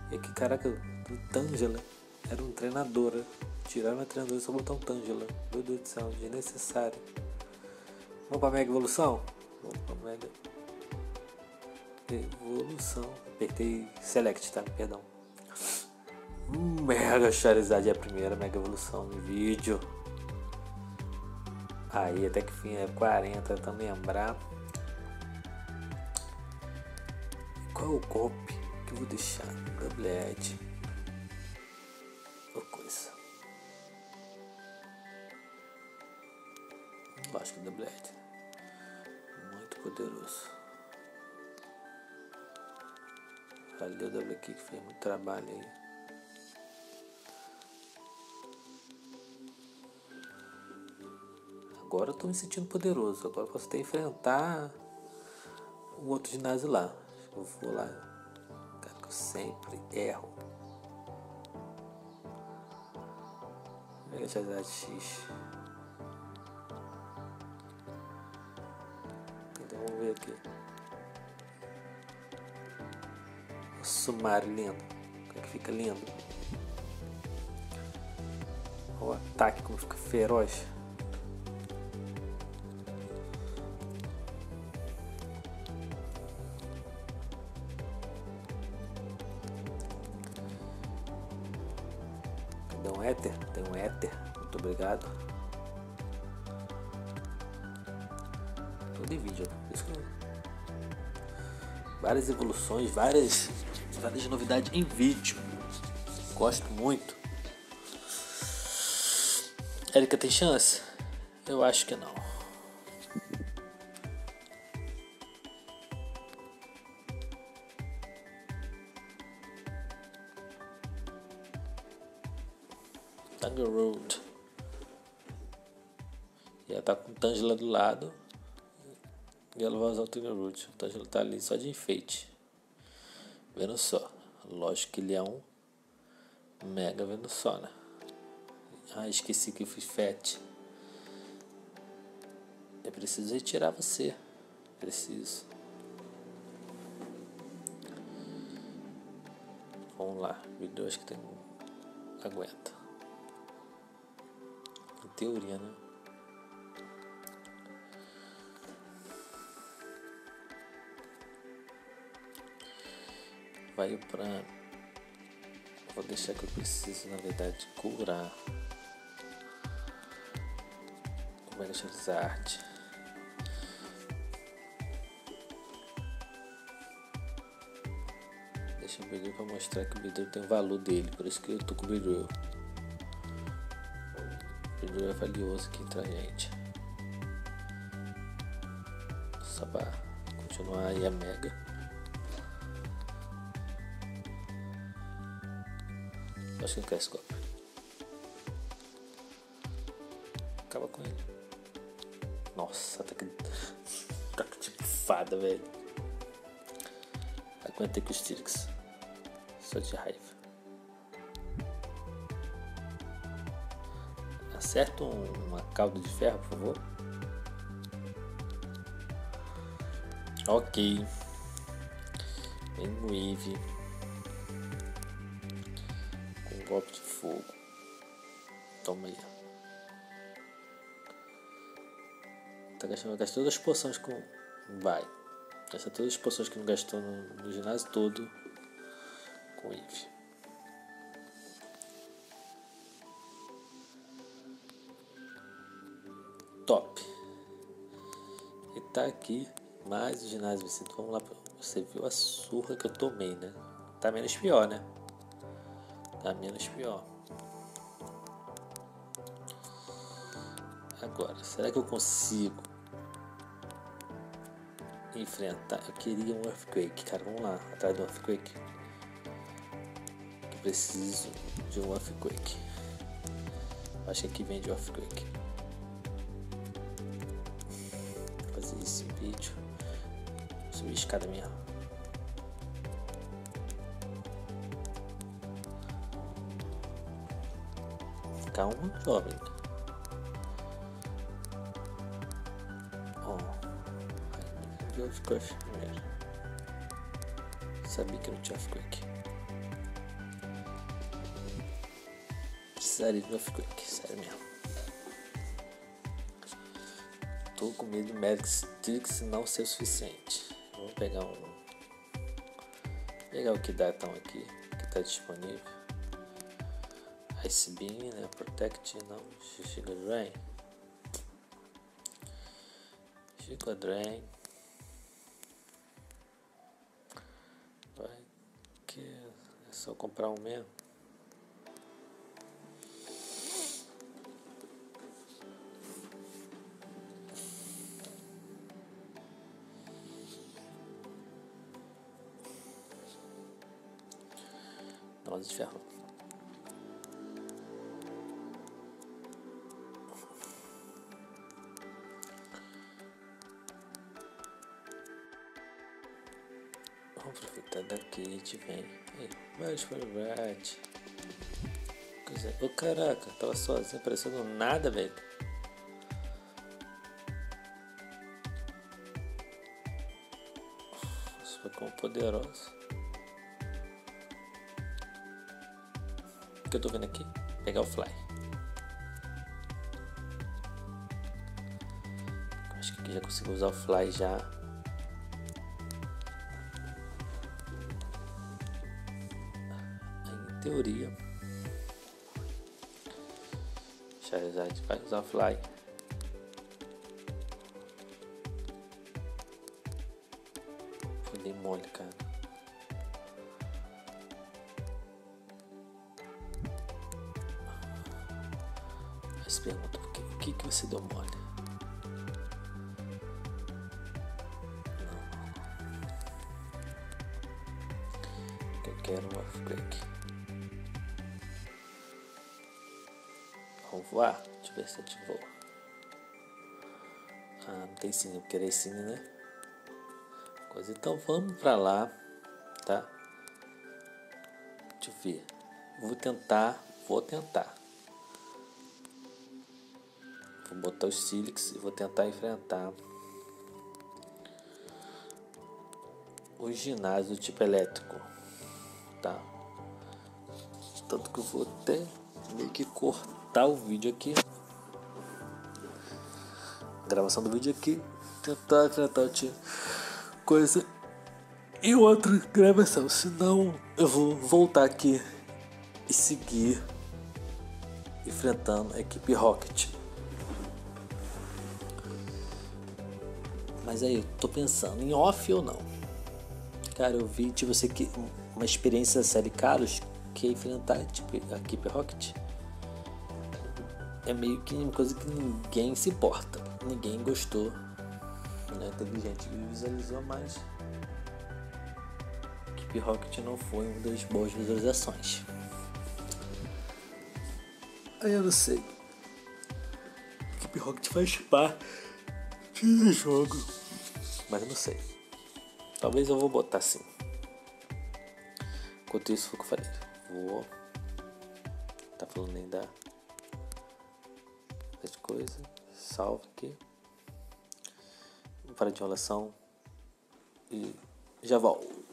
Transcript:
E aqui, caraca, o Tangela era um treinador. Tiraram a treinadora e só botar um Tangela. Meu Deus do céu, desnecessário. Vamos pra Mega Evolução? Vamos pra Mega Evolução. Apertei Select, tá? Perdão. Mega Charizard é a primeira Mega Evolução no vídeo. Aí até que fim é 40, tentando lembrar. Qual é o golpe que eu vou deixar? Double-Edge. Ou coisa. Lógico que Double-Edge. Muito poderoso. Valeu, Double Kick, fez muito trabalho aí. Agora eu tô me sentindo poderoso. Agora eu posso até enfrentar o outro ginásio lá. Eu vou lá. Cara, que eu sempre erro. Mega Charizard X. Então vamos ver aqui. O Sumário lindo. Como é que fica lindo. O ataque como fica feroz. Cadê um Éter? Tem um Éter. Muito obrigado. Todo em vídeo. Isso que várias evoluções, várias novidades em vídeo. Gosto muito. Erika tem chance? Eu acho que não. Tangle Road. E ela tá com o Tangela do lado. E ela vai usar o Tangle Road. O Tangela tá ali só de enfeite. Vendo só. Lógico que ele é um mega vendo só, né? Ah, esqueci que eu fui fat. Eu preciso retirar você. Preciso. Vamos lá. Vídeo acho que tem. Aguenta. Em teoria, né? Vai pra. Vou deixar que eu preciso, na verdade, curar o Mega Charizard. Deixa o Beedrill pra mostrar que o Beedrill tem o valor dele. Por isso que eu tô com o Beedrill. O Beedrill é valioso aqui pra gente. Só pra continuar aí a Mega. Acho que não quer esse golpe. Acaba com ele. Nossa, tá que tipo fada, velho. Aguentei com os Tirix. Só de raiva. Acerta uma cauda de ferro, por favor. Ok. Vem no Eevee. Golpe de fogo. Toma aí. Tá gastando todas as poções com. Vai. Gasta todas as poções que não gastou no ginásio todo com Eevee. Top. E tá aqui mais o ginásio vencido. Vamos lá. Você viu a surra que eu tomei, né? Tá menos pior, né? Tá menos pior. Agora, será que eu consigo enfrentar? Eu queria um Earthquake, cara. Vamos lá, atrás do Earthquake. Eu preciso de um Earthquake. Acho que aqui vem de Earthquake. Vou fazer esse vídeo. Subir a escada mesmo. Calma, jovem. Ó. Ficou primeiro. Sabia que não tinha ficou aqui. precisaria de Earthquake, sério mesmo. Tô com medo do Matrix não ser o suficiente. Vou pegar o que dá então aqui, que tá disponível. Ice Beam, né? Protect, não. Giga Drain. Giga Drain. Vai que é só comprar um mesmo. Nós de ferro. Vamos aproveitar daqui, a gente vem. Mais para o Bright. Ô caraca, tava sozinho, aparecendo nada, velho. Isso foi como poderoso. O que eu tô vendo aqui? Pegar o Fly. Acho que aqui já consigo usar o Fly já. Em teoria. Charizard vai usar o Fly. Fui mole, cara. Mas pergunta por que você deu mole? Não. Eu quero um Earthquake. Vamos voar? Deixa eu ver se a gente voa. Ah, não tem cine, eu queria cine, né? Coisa. Então vamos pra lá, tá? Deixa eu ver. Vou tentar. Vou botar os Silix e vou tentar enfrentar o ginásio do tipo elétrico, tá? Tanto que eu vou até meio que cortar o vídeo aqui, a gravação do vídeo aqui, tentar enfrentar o tipo coisa e outra gravação, senão eu vou voltar aqui e seguir enfrentando a equipe Rocket. Mas aí eu tô pensando em off ou não. Cara, eu vi tipo você que uma experiência da série Carlos, que é enfrentar tipo, a equipe Rocket é meio que uma coisa que ninguém se importa, ninguém gostou, né? Teve gente que visualizou, mas a equipe Rocket não foi uma das boas visualizações. Aí eu não sei. A equipe Rocket faz parte de jogo, mas eu não sei. Talvez eu vou botar assim. Enquanto isso, foi o que eu falei. Vou. Tá falando nem das coisas. Salve aqui. Para de enrolação. E já volto.